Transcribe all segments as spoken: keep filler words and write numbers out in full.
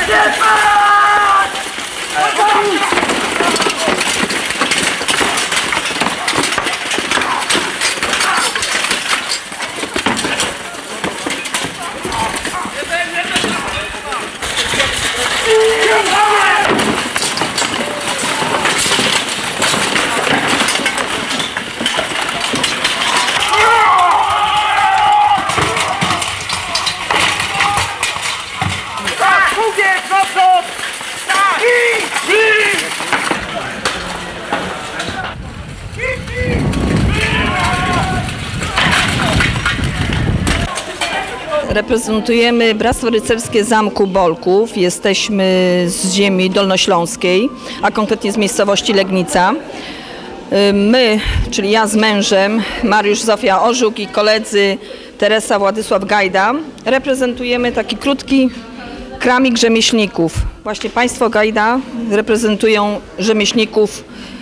Reprezentujemy Bractwo Rycerskie Zamku Bolków. Jesteśmy z ziemi dolnośląskiej, a konkretnie z miejscowości Legnica. My, czyli ja z mężem, Mariusz, Zofia Orzuk i koledzy Teresa, Władysław Gajda, reprezentujemy taki krótki kramik rzemieślników. Właśnie państwo Gajda reprezentują rzemieślników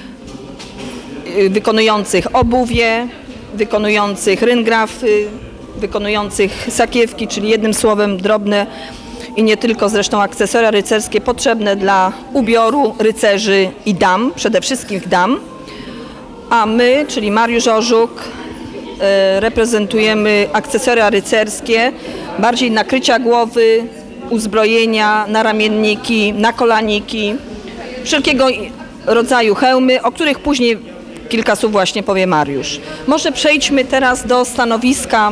wykonujących obuwie, wykonujących ryngrafy, wykonujących sakiewki, czyli jednym słowem drobne i nie tylko zresztą akcesoria rycerskie potrzebne dla ubioru rycerzy i dam, przede wszystkim dam. A my, czyli Mariusz Orzuk, reprezentujemy akcesoria rycerskie, bardziej nakrycia głowy, uzbrojenia, naramienniki, nakolaniki, wszelkiego rodzaju hełmy, o których później kilka słów właśnie powie Mariusz. Może przejdźmy teraz do stanowiska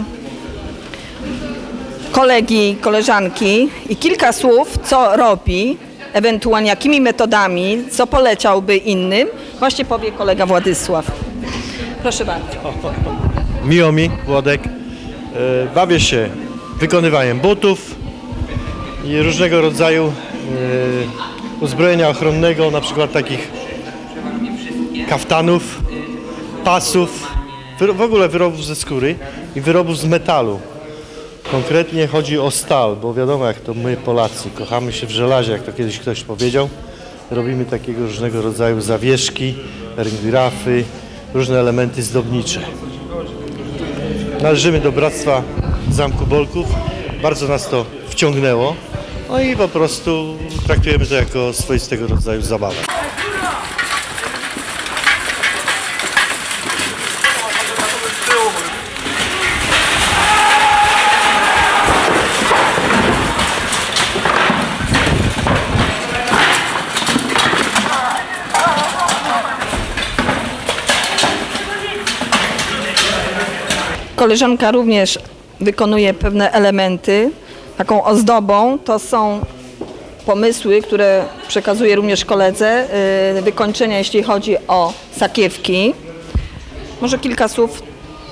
kolegi, koleżanki i kilka słów, co robi, ewentualnie jakimi metodami, co poleciałby innym, właśnie powie kolega Władysław. Proszę bardzo. Miło mi, Włodek. Bawię się wykonywaniem butów i różnego rodzaju uzbrojenia ochronnego, na przykład takich kaftanów, pasów, w ogóle wyrobów ze skóry i wyrobów z metalu. Konkretnie chodzi o stal, bo wiadomo, jak to my Polacy kochamy się w żelazie, jak to kiedyś ktoś powiedział. Robimy takiego różnego rodzaju zawieszki, ryngrafy, różne elementy zdobnicze. Należymy do Bractwa Zamku Bolków, bardzo nas to wciągnęło, no i po prostu traktujemy to jako swoistego rodzaju zabawę. Koleżanka również wykonuje pewne elementy. Taką ozdobą to są pomysły, które przekazuje również koledze, wykończenia, jeśli chodzi o sakiewki. Może kilka słów.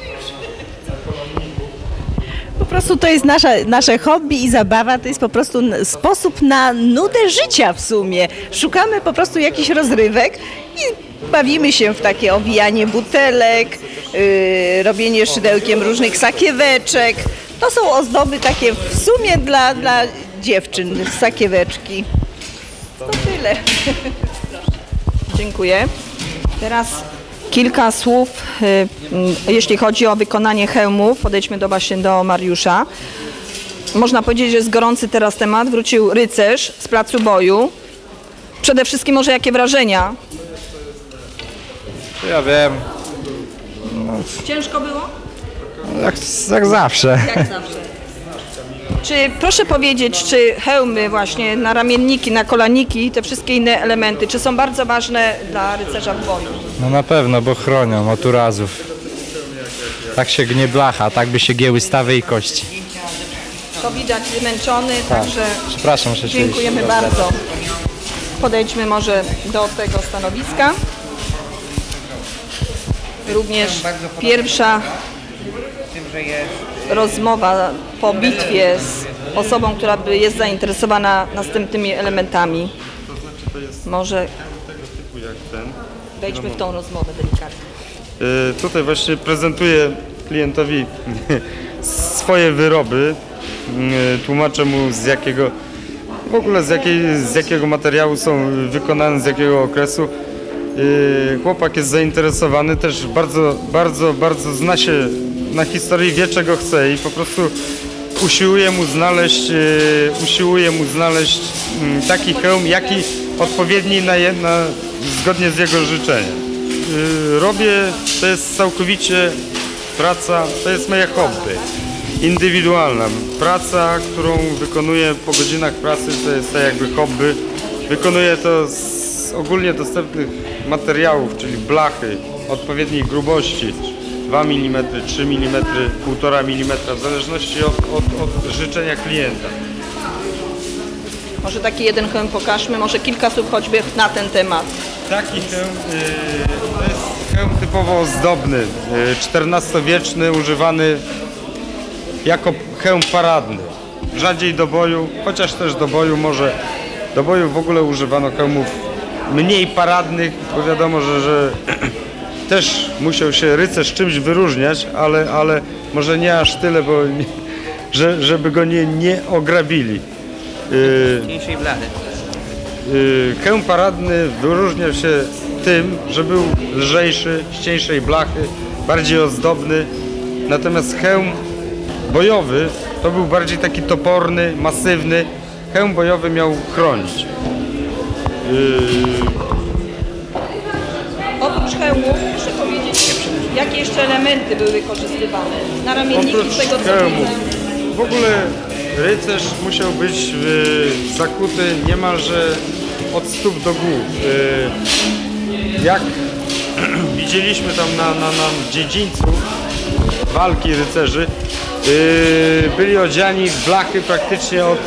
Po prostu to jest nasza, nasze hobby i zabawa, to jest po prostu sposób na nudę życia w sumie. Szukamy po prostu jakichś rozrywek i bawimy się w takie owijanie butelek, yy, robienie szydełkiem różnych sakieweczek. To są ozdoby takie w sumie dla, dla dziewczyn, sakieweczki. To tyle. Dziękuję. Teraz kilka słów, y, jeśli chodzi o wykonanie hełmów. Podejdźmy do, właśnie do Mariusza. Można powiedzieć, że jest gorący teraz temat. Wrócił rycerz z placu boju. Przede wszystkim może jakie wrażenia? Ja wiem. No, ciężko było? Jak, jak zawsze. Jak zawsze. Czy proszę powiedzieć, czy hełmy właśnie, naramienniki, nakolaniki, te wszystkie inne elementy, czy są bardzo ważne dla rycerza w boju? No na pewno, bo chronią od urazów. Tak się gnie blacha, tak by się gięły stawy i kości. To widać zmęczony, tak. Także przepraszam, że dziękujemy bardzo. Podejdźmy może do tego stanowiska. Również pierwsza rozmowa po bitwie z osobą, która jest zainteresowana następnymi elementami. Może wejdźmy w tą rozmowę delikatnie. Tutaj właśnie prezentuję klientowi swoje wyroby. Tłumaczę mu, z jakiego w ogóle z, jakiej, z jakiego materiału są wykonane, z jakiego okresu. Chłopak jest zainteresowany, też bardzo, bardzo, bardzo zna się na historii, wie czego chce i po prostu usiłuje mu znaleźć, usiłuje mu znaleźć taki hełm, jaki odpowiedni na, je, na zgodnie z jego życzeniem. Robię, to jest całkowicie praca, to jest moje hobby, indywidualna. Praca, którą wykonuję po godzinach pracy, to jest tak jakby hobby. Wykonuję to z ogólnie dostępnych materiałów, czyli blachy odpowiedniej grubości, dwa milimetry, trzy milimetry, półtora milimetra, w zależności od, od, od życzenia klienta. Może taki jeden hełm pokażmy, może kilka słów choćby na ten temat. Taki hełm yy, to jest hełm typowo ozdobny, yy, czternastowieczny, używany jako hełm paradny. Rzadziej do boju, chociaż też do boju może, do boju w ogóle używano hełmów mniej paradnych, bo wiadomo, że, że też musiał się rycerz czymś wyróżniać, ale, ale może nie aż tyle, bo nie, że, żeby go nie, nie ograbili. Mniejszej blachy. Yy, hełm paradny wyróżniał się tym, że był lżejszy, z cieńszej blachy, bardziej ozdobny. Natomiast hełm bojowy to był bardziej taki toporny, masywny. Hełm bojowy miał chronić. Yy... Oprócz hełmów, proszę powiedzieć, jakie jeszcze elementy były wykorzystywane? Na ramienniki Oprócz z tego co hełmów. widzę. W ogóle rycerz musiał być y, zakuty niemalże od stóp do głów. Y, jak widzieliśmy tam na, na, na dziedzińcu walki rycerzy, y, byli odziani w blachy praktycznie od...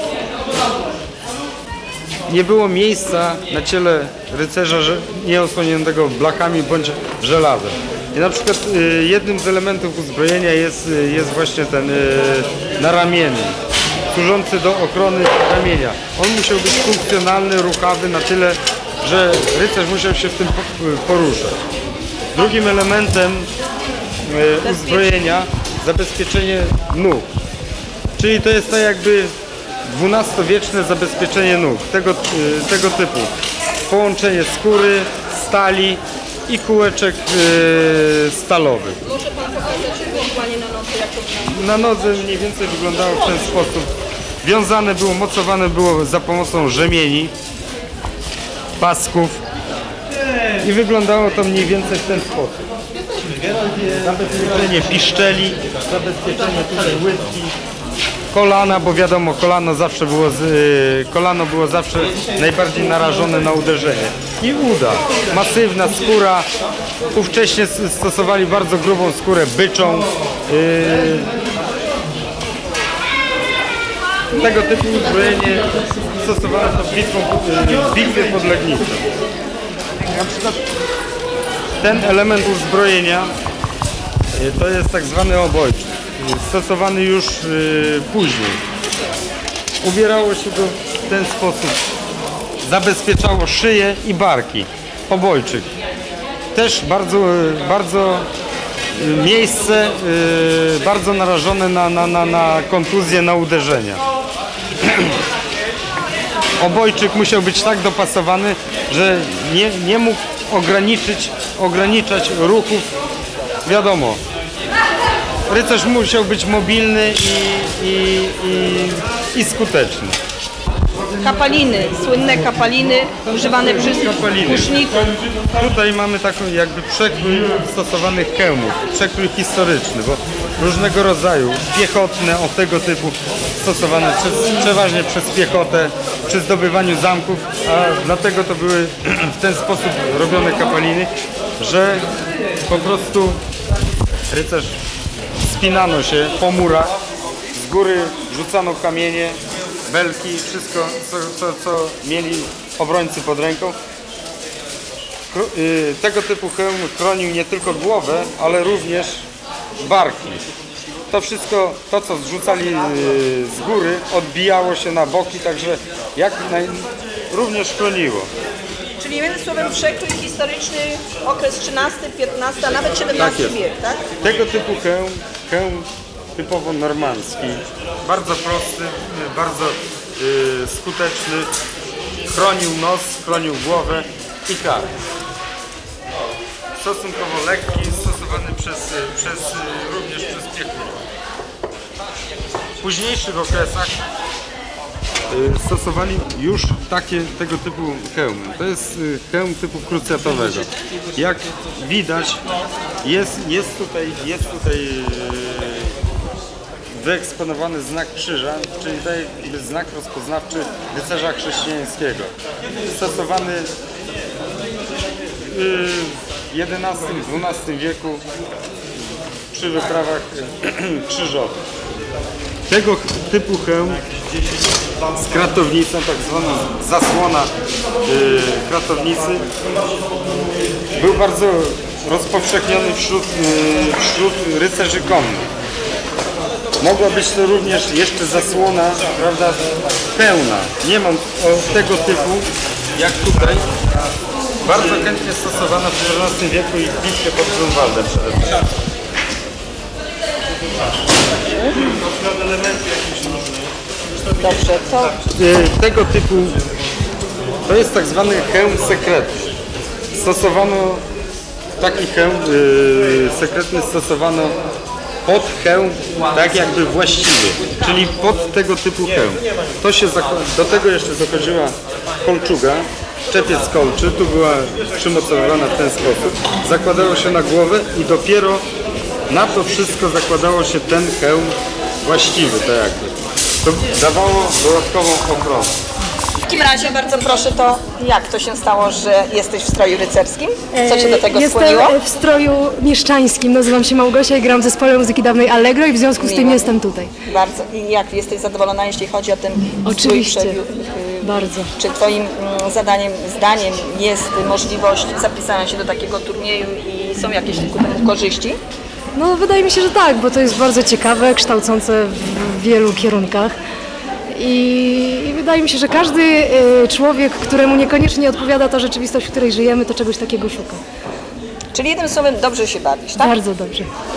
Nie było miejsca na ciele rycerza że nie osłoniętego blachami bądź żelazem. I na przykład y, jednym z elementów uzbrojenia jest, y, jest właśnie ten y, naramiennik, służący do ochrony ramienia. On musiał być funkcjonalny, ruchawy na tyle, że rycerz musiał się w tym poruszać. Drugim elementem y, uzbrojenia zabezpieczenie nóg. Czyli to jest tak jakby dwunastowieczne zabezpieczenie nóg, tego, y, tego typu. Połączenie skóry, stali i kółeczek yy, stalowych. Może Pan pokazać włączanie na nodze, jak to wygląda? Na nodze mniej więcej wyglądało w ten sposób. Wiązane było, mocowane było za pomocą rzemieni, pasków i wyglądało to mniej więcej w ten sposób. Zabezpieczenie piszczeli, zabezpieczenie tutaj łydki, kolana, bo wiadomo, kolano zawsze było, z, yy, kolano było zawsze najbardziej narażone na uderzenie. I uda. Masywna skóra. Ówcześnie stosowali bardzo grubą skórę byczą. Yy, tego typu uzbrojenie stosowano w yy, bitwie pod Legnicą. Na przykład ten element uzbrojenia yy, to jest tak zwany obojczyk. Stosowany już yy, później. Ubierało się go w ten sposób. Zabezpieczało szyję i barki. Obojczyk. Też bardzo, bardzo miejsce yy, bardzo narażone na, na, na, na kontuzje, na uderzenia. Obojczyk musiał być tak dopasowany, że nie, nie mógł ograniczyć, ograniczać ruchów. Wiadomo, rycerz musiał być mobilny i, i, i, i skuteczny. Kapaliny, słynne kapaliny używane przez Kapaliny. kuszników. Tutaj mamy taką jakby przekrój stosowanych hełmów, przekrój historyczny, bo różnego rodzaju piechotne o tego typu stosowane przez, przeważnie przez piechotę przy zdobywaniu zamków, a dlatego to były w ten sposób robione kapaliny, że po prostu rycerz spinano się po murach, z góry rzucano kamienie, belki, wszystko co, co, co mieli obrońcy pod ręką. Tego typu hełm chronił nie tylko głowę, ale również barki. To wszystko, to co zrzucali z góry, odbijało się na boki, także jak naj... również chroniło. Czyli jednym słowem przekrój historyczny, okres trzynasty, piętnasty, a nawet siedemnasty Tak wiek, tak? Tego typu hełm, hełm typowo normandzki, bardzo prosty, bardzo y, skuteczny, chronił nos, chronił głowę i kark. Stosunkowo lekki, stosowany przez, przez, również przez piechotę. późniejszych okresach y, stosowali już takie tego typu hełmy. To jest y, hełm typu krucjatowego. Jak widać, jest, jest tutaj, jest tutaj y, wyeksponowany znak krzyża, czyli to jest znak rozpoznawczy rycerza chrześcijańskiego. Stosowany w jedenastym dwunastym wieku przy wyprawach krzyżowych. Tego typu hełm z kratownicą, tak zwana zasłona yy, kratownicy, był bardzo rozpowszechniony wśród, yy, wśród rycerzy konnych. Mogła być to również jeszcze zasłona, prawda, pełna. Nie mam o, tego typu jak tutaj. Bardzo chętnie stosowana w czternastym wieku i w bitwie pod Grunwaldem przede wszystkim. Dobrze, to Tego typu, to jest tak zwany hełm sekretny. Stosowano, taki hełm yy, sekretny stosowano pod hełm tak jakby właściwy, czyli pod tego typu hełm. To się do tego jeszcze dochodziła kolczuga, czepiec kolczy, tu była przymocowana w ten sposób. Zakładało się na głowę i dopiero na to wszystko zakładało się ten hełm właściwy, tak jakby. To dawało dodatkową ochronę. w takim razie bardzo proszę, to jak to się stało, że jesteś w stroju rycerskim? Co cię do tego Jestem skłoniło? w stroju mieszczańskim, nazywam się Małgosia i gram w zespole muzyki dawnej Allegro i w związku z tym Miło. jestem tutaj. Bardzo. I jak jesteś zadowolona, jeśli chodzi o ten Oczywiście. strój przebiu- Bardzo. Czy twoim mm, zadaniem, zdaniem jest możliwość zapisania się do takiego turnieju i są jakieś ku temu korzyści? No wydaje mi się, że tak, bo to jest bardzo ciekawe, kształcące w wielu kierunkach. I, I wydaje mi się, że każdy y, człowiek, któremu niekoniecznie odpowiada ta rzeczywistość, w której żyjemy, to czegoś takiego szuka. Czyli jednym słowem dobrze się bawisz, tak? Bardzo dobrze.